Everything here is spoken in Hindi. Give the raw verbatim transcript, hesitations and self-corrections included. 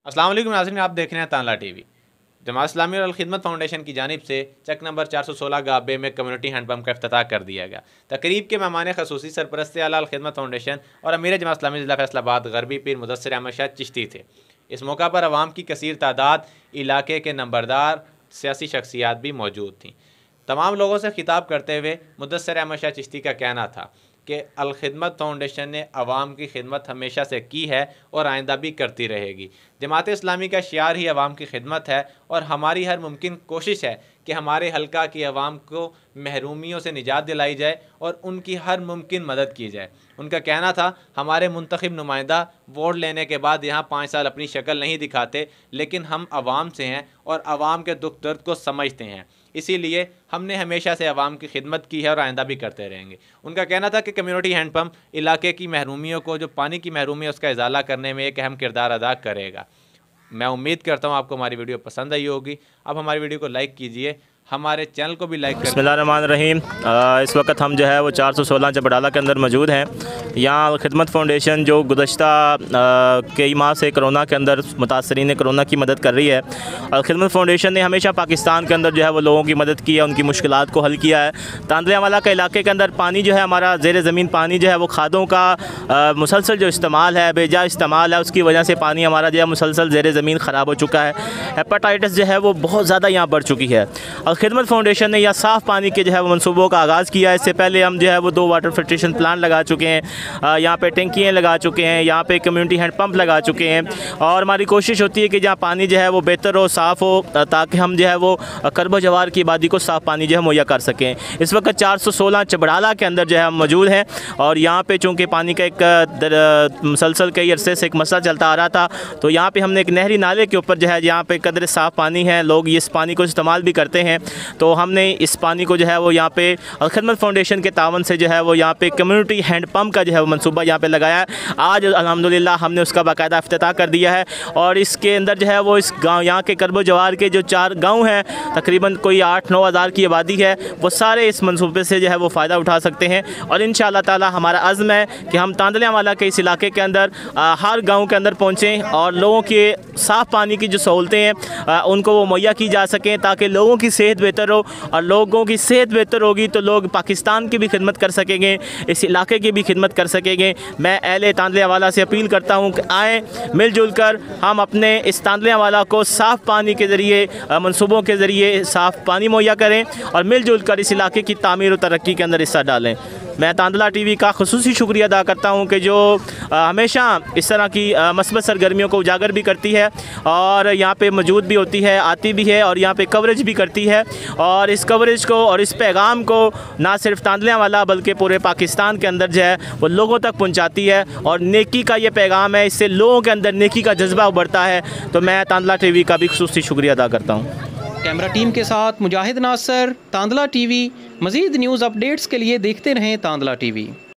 अस्सलाम वालेकुम नाज़रीन, आप देख रहे हैं तांदला टीवी। जमात इस्लामी और अल खिदमत फाउंडेशन की जानिब से चक नंबर चार सौ सोलह गाबे में कम्युनिटी हैंडपम्प का इफ्तिताह कर दिया गया। तकरीब के मेहमान खसूसी सरपरस्त आला अल खिदमत फाउंडेशन और अमीर जमात इस्लामी ज़िला फैसलाबाद गरबी पीर मुदस्सिर अहमद शाह चिश्ती थे। इस मौका पर अवाम की कसीर तादाद, इलाके के नंबरदार सियासी शख्सियात भी मौजूद थीं। तमाम लोगों से खिताब करते हुए मुदस्सिर अहमद शाह चिश्ती का कहना था कि अल खिदमत फाउंडेशन ने अवाम की खिदमत हमेशा से की है और आइंदा भी करती रहेगी। जमात इस्लामी का शियार ही अवाम की खिदमत है और हमारी हर मुमकिन कोशिश है कि हमारे हल्का की अवाम को महरूमियों से निजात दिलाई जाए और उनकी हर मुमकिन मदद की जाए। उनका कहना था, हमारे मुंतखब नुमाइंदा वोट लेने के बाद यहाँ पाँच साल अपनी शक्ल नहीं दिखाते, लेकिन हम अवाम से हैं और अवाम के दुख दर्द को समझते हैं, इसीलिए हमने हमेशा से अवाम की खिदमत की है और आइंदा भी करते रहेंगे। उनका कहना था कि कम्युनिटी हैंडपम्प इलाके की महरूमियों को, जो पानी की महरूमी है, उसका इजाला करने में एक अहम किरदार अदा करेगा। मैं उम्मीद करता हूँ आपको हमारी वीडियो पसंद आई होगी। अब हमारी वीडियो को लाइक कीजिए, हमारे चैनल को भी लाइक करें। बिस्मिल्लाहिर्रहमानिर्रहीम। इस वक्त हम जो है वो चार सौ सोलह चपड़ाला के अंदर मौजूद हैं। यहाँ अल खिदमत फाउंडेशन जो गुज़श्ता कई माह से कोरोना के अंदर मुतासरीन कोरोना की मदद कर रही है। अल खिदमत फाउंडेशन ने हमेशा पाकिस्तान के अंदर जो है वो लोगों की मदद की है, उनकी मुश्किलात को हल किया है। तांदलावाला के इलाके के अंदर पानी जो है हमारा ज़ेर ज़मीन पानी जो है वो खादों का मुसलसल जो इस्तेमाल है, बेजा इस्तेमाल है, उसकी वजह से पानी हमारा जो है मुसलसल ज़ेर ज़मीन ख़राब हो चुका है। हेपेटाइटिस जो है वो बहुत ज़्यादा यहाँ बढ़ चुकी है। अल खिदमत फाउंडेशन ने यहाँ साफ़ पानी के जो है वो मनसूबों का आगाज़ किया है। इससे पहले हम जो है वो दो वाटर फिल्ट्रेशन प्लांट लगा चुके हैं, यहाँ पे टंकियाँ लगा चुके हैं, यहाँ पे कम्युनिटी हैंड पंप लगा चुके हैं और हमारी कोशिश होती है कि जहाँ पानी जो है वो बेहतर हो, साफ़ हो, ताकि हम जो है वो करब जवार की आबादी को साफ़ पानी जो है मुहैया कर सकें। इस वक्त चार सौ सोलह चबड़ाला के अंदर जो है हम मौजूद हैं और यहाँ पर चूँकि पानी का एक मुसलसल कई अरसे से एक मसला चलता आ रहा था, तो यहाँ पर हमने एक नहरी नाले के ऊपर जो है यहाँ पर कदर साफ़ पानी है, लोग इस पानी को इस्तेमाल भी करते हैं, तो हमने इस पानी को जो है वो यहाँ पे अल खिदमत फाउंडेशन के तावन से जो है वो यहाँ पे कम्युनिटी हैंड पंप का जो है वो मनसूबा यहाँ पे लगाया है। आज अल्हम्दुलिल्लाह हमने उसका बाकायदा इफ्तिताह कर दिया है और इसके अंदर जो है वो इस गांव, यहाँ के करबो जवार के जो चार गांव हैं, तकरीबन कोई आठ नौ हज़ार की आबादी है, वो सारे इस मनसूबे से जो है वो फ़ायदा उठा सकते हैं। और इंशाअल्लाह ताला हमारा अज़्म है कि हम तांदलावाला के इस इलाके के अंदर आ, हर गाँव के अंदर पहुँचें और लोगों के साफ़ पानी की जो सहूलतें हैं उनको वो मुहैया की जा सकें, ताकि लोगों की सेहत बेहतर हो और लोगों की सेहत बेहतर होगी तो लोग पाकिस्तान की भी खिदमत कर सकेंगे, इस इलाके की भी खिदमत कर सकेंगे। मैं अहले तांदलावाला से अपील करता हूँ कि आएँ, मिलजुल कर हम अपने इस तांदलावाला को साफ़ पानी के ज़रिए, मनसूबों के ज़रिए साफ़ पानी मुहैया करें और मिलजुल कर इस इलाके की तामीर और तरक्की के अंदर हिस्सा डालें। मैं तांदला टीवी का खुसूसी शुक्रिया अदा करता हूँ कि जो आ, हमेशा इस तरह की मस्बत सरगर्मियों को उजागर भी करती है और यहाँ पे मौजूद भी होती है, आती भी है और यहाँ पे कवरेज भी करती है और इस कवरेज को और इस पैगाम को ना सिर्फ तांदलावाला बल्कि पूरे पाकिस्तान के अंदर जो है वो लोगों तक पहुँचाती है और नेकी का ये पैगाम है, इससे लोगों के अंदर नेकी का जज्बा उभरता है। तो मैं तांदला टीवी का भी खुसूसी शुक्रिया अदा करता हूँ। कैमरा टीम के साथ मुजाहिद नासर, तांदला टीवी। मज़ीद न्यूज़ अपडेट्स के लिए देखते रहें तांदला टीवी।